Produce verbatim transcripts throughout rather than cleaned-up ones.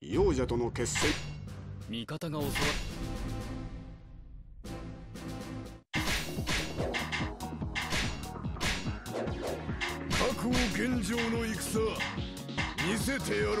幼者との決戦。 味方が襲わ覚悟現状の戦見せてやろう。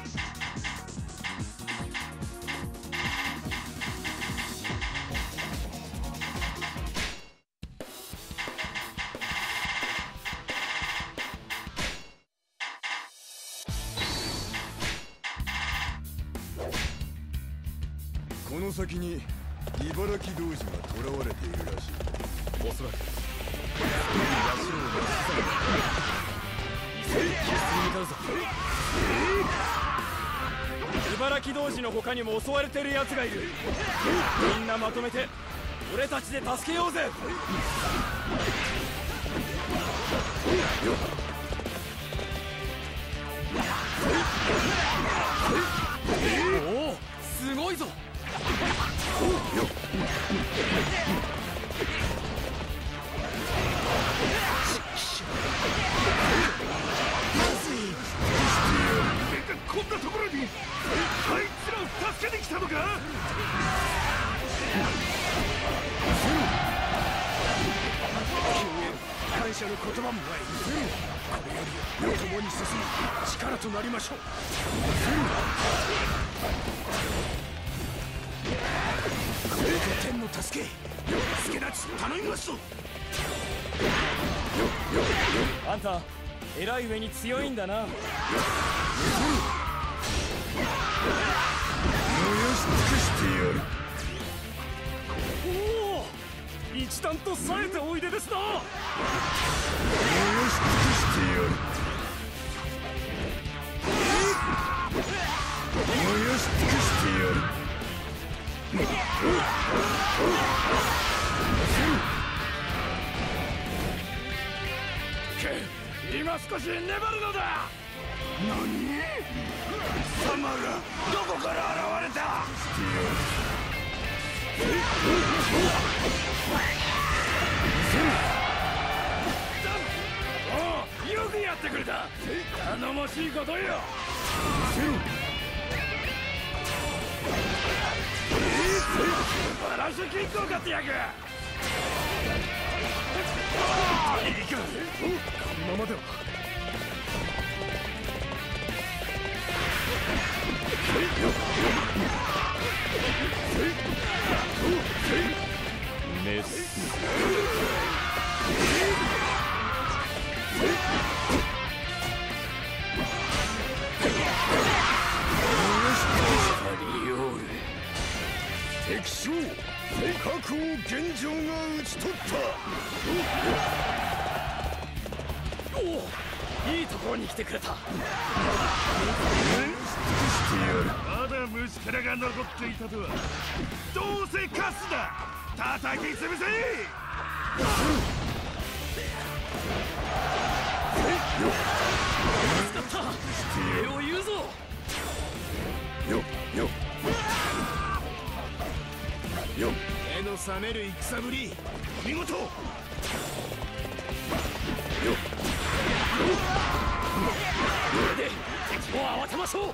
この先に茨城童子が囚われているらしい。 おそらく社を目指す急ぎに向かうぞ。茨城童子の他にも襲われてる奴がいる。みんなまとめて俺たちで助けようぜ。おお、すごいぞ。 こんなところにあいつらを助けに来たのか。感謝の言葉もない。これより共に進み力となりましょう。これで天の助け助立ち頼みますぞ。 あんた偉い上に強いんだな。 燃やし尽くしてやる。 おお、一段と冴えておいでですな。 燃やし尽くしてやる。燃やし尽くしてやる。 今少し粘るのだ。 何？貴様らどこから現れた？ おお、よくやってくれた。頼もしいことよ。バランスキックを買ってやる。いいか、このままでは。メス敵将覚悟現状が討ち取った。 おお、いいところに来てくれた。 まだ虫けらが残っていたとは。どうせカスだ。叩き潰せ。 助かった。礼を言うぞ。 よよよ。 目の覚める戦ぶり、 見事。よこれで敵を慌てましょう。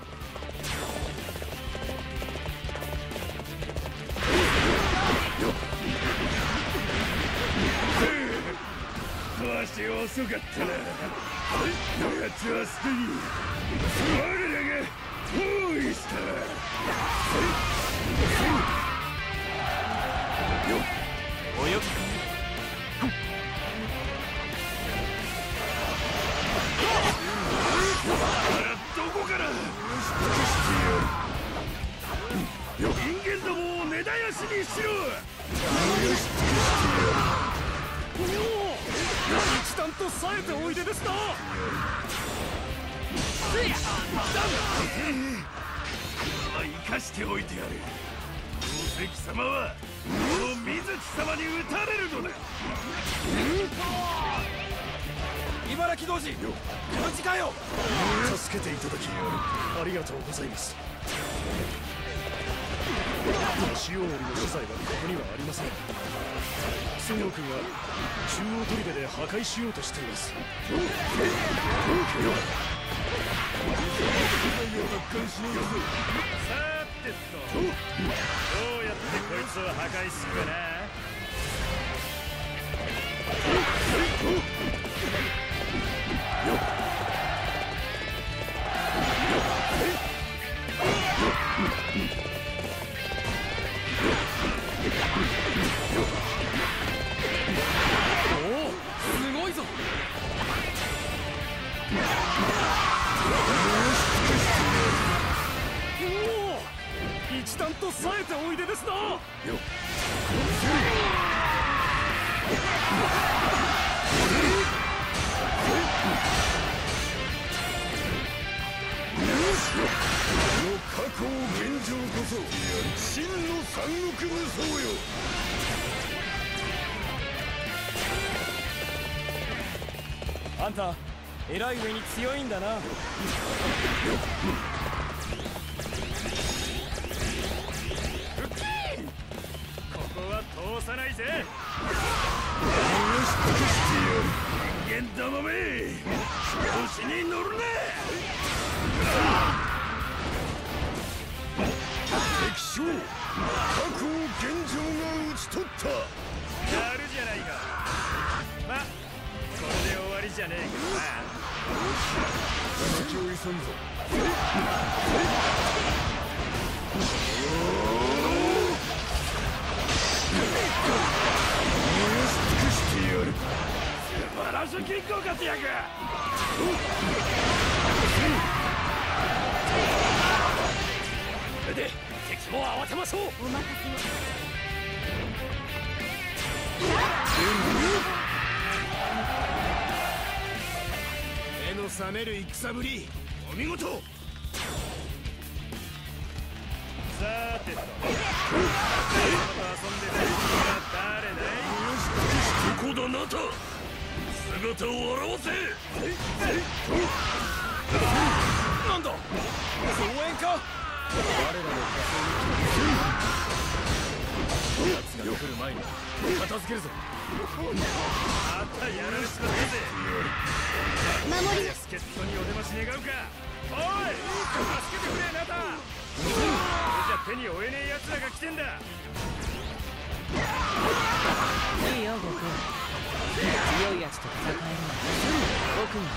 わし遅かったな。やつはすでに我らが包囲した。 およどこから人間どもを根絶やしにしろ。 おお、一段と冴えておいでですな。 生かしておいてやる。大関様はこの水地様に討たれるのだ。 茨城童子、無事かよ。 助けていただきありがとうございます。塩織の資材はここにはありません。孫悟空が中央砦で破壊しようとしています。 てと、どうやってこいつを破壊するかな。おお、すごいぞ。一段と冴えておいでですな。よっ、この過去を現状こそ真の三国無双よ。あんた偉い上に強いんだな。通さないぜ。人間どもめ、調子に乗るな。敵将、過去を現状が討ち取った。やるじゃないか。ま、これで終わりじゃねえけどな。先を急ぐぞ。素晴らしきご活躍。それで敵も慌てましょう。お任せ目の覚める戦ぶり、お見事。さてと、誰と遊んでるのは誰だい。どこだなた、姿を現せ。なんだ、増援か。我らの仮装に来た。奴が来る前に片付けるぞ。またやられちまったぜ。守り助っ人にお出まし願うか。おい、助けてくれなた。これじゃ手に負えねえ奴らが来てんだ。いいよ、悟空。強いやつと戦えるのは僕に。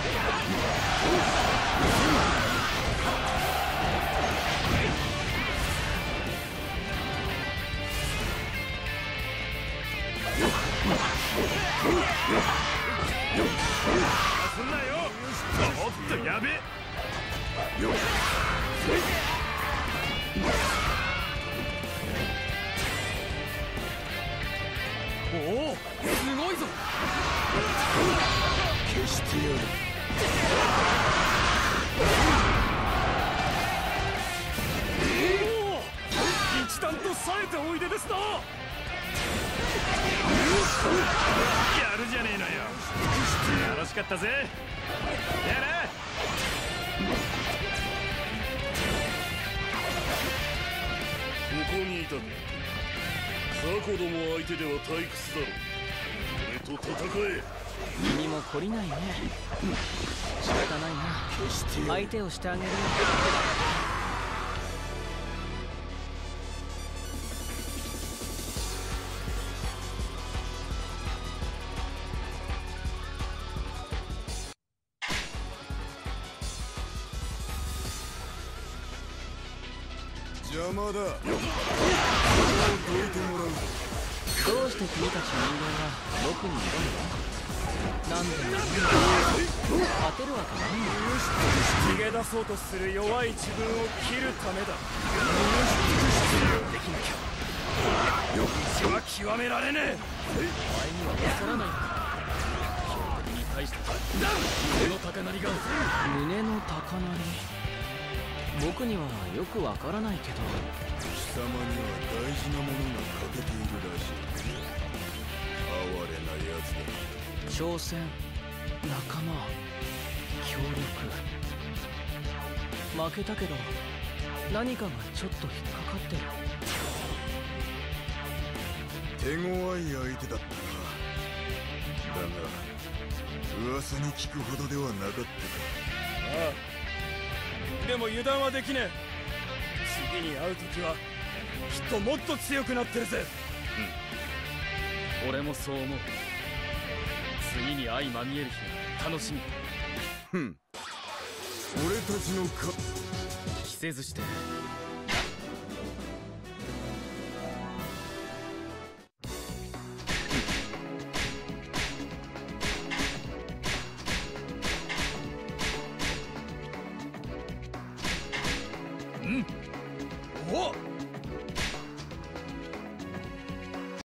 すんなよ。おっと、やべえ。おお、すごいぞ。消してやる。おお、一段と冴えておいでですな。やるじゃねえのよ。楽しかったぜ。やな。ここにいたか。雑魚ども相手では退屈だろ。俺と戦え。君も懲りないね。仕方ないな。相手をしてあげるよ。邪魔だ。どいてもらう。どうして君たち人間は僕に挑むの？なんでも勝てるわけないんだ。逃げ出そうとする弱い自分を切るためだ。できなきゃ道は極められねえ。お前には分からないんだ。標的に対して胸の高鳴りが。胸の高鳴り、僕にはよくわからないけど。貴様には大事なものが欠けているらしい。哀れな奴だ。挑戦、仲間、協力。負けたけど何かがちょっと引っかかってる。手強い相手だったな。だが噂に聞くほどではなかったか。ああ、 でも油断はできねえ。次に会う時はきっともっと強くなってるぜ。うん、俺もそう思う。次に相まみえる日が楽しみ。 ふん、俺たちのか着せずして